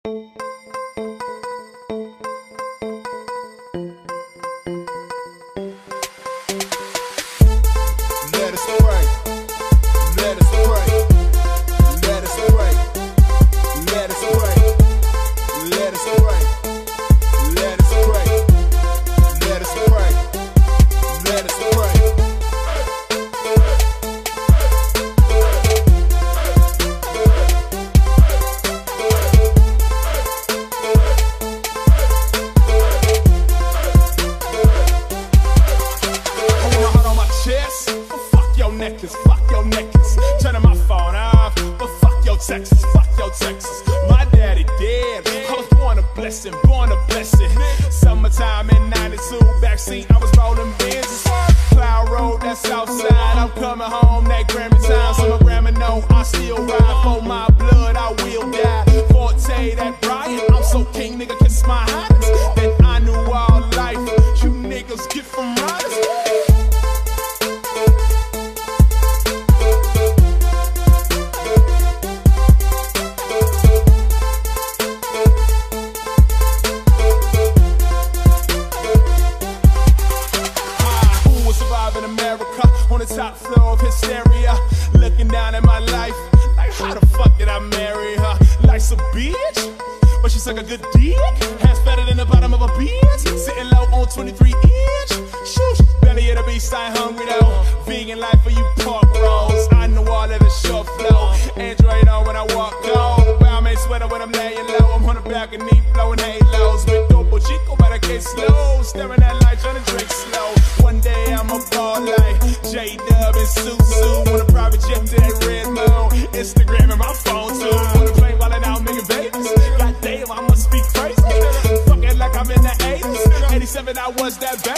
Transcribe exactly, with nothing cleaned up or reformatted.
Fuck your necklace, turning my phone off, but fuck your Texas, fuck your Texas. My daddy dead, I was born a blessing, born a blessing. Summertime in ninety-two, backseat, I was rolling Benz. Cloud Road, that's Southside, I'm coming home, that Grammy time. So my grandma know I still ride, for my blood I will die. Forte, that Brian, I'm so king, nigga, kiss my highness. That I knew all life, you niggas get from riders. On the top floor of hysteria, looking down at my life, like how the fuck did I marry her? Life's a bitch, but she's like a good dick. Hands better than the bottom of a Benz, sitting low on twenty-three inch. Shoosh, belly of the beast, I ain't hungry though. Vegan life for you pork rolls. I know all of the short flow. Android on when I walk on. Balmain sweater when I'm laying low. I'm on the balcony blowing halos with Dopo Chico, but I get slow. Staring at life, trying to drink slow. One day I'm a ball like J-Dub and Susu on a private jet to that red moon. Instagram and my phone too. Wanna play while I'm out making babies. God damn, I must be crazy. Fucking like I'm in the eighties. eighty-seven, I was that bad.